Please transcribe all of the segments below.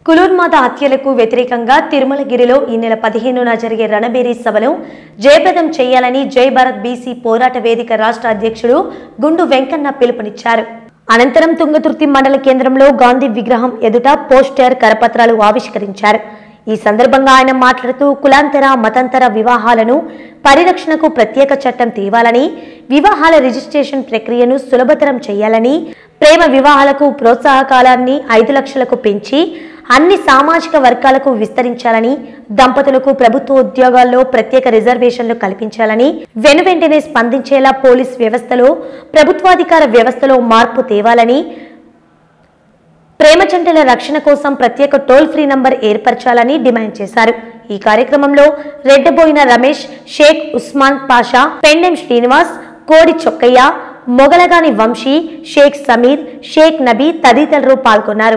కులూర్మాత హత్యలకు వ్యతిరేకంగా తిరుమలగిరిలో ఈ నెల 15న జరిగే రణబేరీ సభను జయప్రదం చేయాలని జై భారత్ బీసీ పోరాట వేదిక రాష్ట్ర అధ్యక్షుడు గుండు వెంకన్న పిలుపునిచ్చారు. అనంతరం తుంగతుర్తి మండల కేంద్రంలో గాంధీ విగ్రహం ఎదుట పోస్టర్ కరపత్రాలు ఆవిష్కరించారు. ఈ సందర్భంగా ఆయన మాట్లాడుతూ కులాంతర మతాంతర వివాహాలను పరిరక్షణకు ప్రత్యేక చట్టం తేవాలని, వివాహాల రిజిస్ట్రేషన్ ప్రక్రియను సులభతరం చేయాలని, ప్రేమ వివాహాలకు ప్రోత్సాహకాలాన్ని 5 లక్షలకు పెంచి అన్ని సామాజిక వర్గాలకు విస్తరించాలని, దంపతులకు ప్రభుత్వ ఉద్యోగాల్లో ప్రత్యేక రిజర్వేషన్లు కల్పించాలని, వెనువెంటనే స్పందించేలా పోలీస్ వ్యవస్థలో ప్రభుత్వాధికార వ్యవస్థలో మార్పు తేవాలని, ప్రేమ జంటల రక్షణ కోసం ప్రత్యేక టోల్ ఫ్రీ నంబర్ ఏర్పరచాలని డిమాండ్ చేశారు. ఈ కార్యక్రమంలో రెడ్డబోయిన రమేష్, షేక్ ఉస్మాన్ పాషా, పెండెం శ్రీనివాస్, కోడి చొక్కయ్య, మొగలగాని వంశీ, షేక్ సమీర్, షేక్ నబీ తదితరులు పాల్గొన్నారు.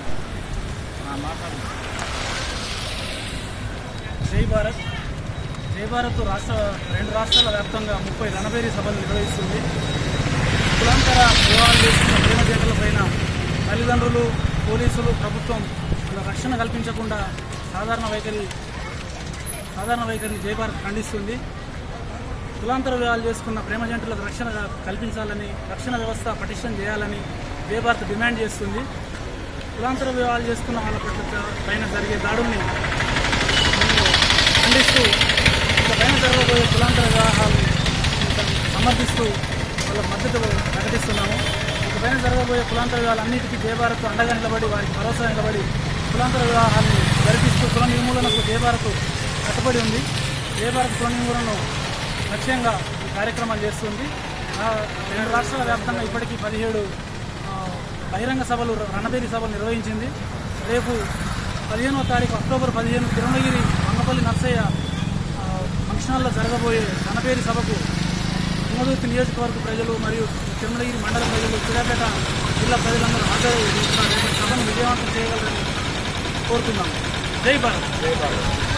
జై భారత్ రెండు రాష్ట్రాల వ్యాప్తంగా 30 రణబేరీ సభలు నిర్వహిస్తుంది. కులాంతర వివాహాలు చేస్తున్న ప్రేమ జంటలపైన తల్లిదండ్రులు, పోలీసులు, ప్రభుత్వం రక్షణ కల్పించకుండా సాధారణ వైఖరిని జై భారత్ ఖండిస్తుంది. కులాంతర వివాహాలు చేసుకున్న ప్రేమ జంటలకు రక్షణ కల్పించాలని, రక్షణ వ్యవస్థ పటిష్టం చేయాలని జై భారత్ డిమాండ్ చేస్తుంది. కులాంతర వివాహాలు చేసుకున్న వాళ్ళ పైన జరిగే దాడుల్ని ఖండిస్తూ పైన జరగబోయే కులాంతర వివాహాలను సమర్థిస్తూ వాళ్ళ మద్దతు ప్రకటిస్తున్నాము. పైన జరగబోయే కులాంతర వివాహాలన్నిటికీ జై భారత్ అండగా నిలబడి, వారికి భరోసా నిలబడి కులాంతర వివాహాన్ని జరిపిస్తూ కుల నిర్మూలనకు జై భారత్ కట్టుబడి ఉంది. జై భారత్ కుల నిర్మూలనను లక్ష్యంగా ఈ కార్యక్రమాలు చేస్తుంది. 2 రాష్ట్రాల వ్యాప్తంగా ఇప్పటికీ 17 బహిరంగ సభలు, రణబేరీ సభలు నిర్వహించింది. రేపు 15వ తారీఖు అక్టోబర్ 15 తిరుమలగిరి మంగపల్లి నర్సయ్య ఫంక్షన్ హాల్లో జరగబోయే రణబేరీ సభకు తుంగతుర్తి నియోజకవర్గ ప్రజలు మరియు తిరుమలగిరి మండల ప్రజలు, సూర్యాపేట జిల్లా ప్రజలందరూ హాజరు సభను విజయవంతం చేయగలరని కోరుతున్నాము. జై భారత్.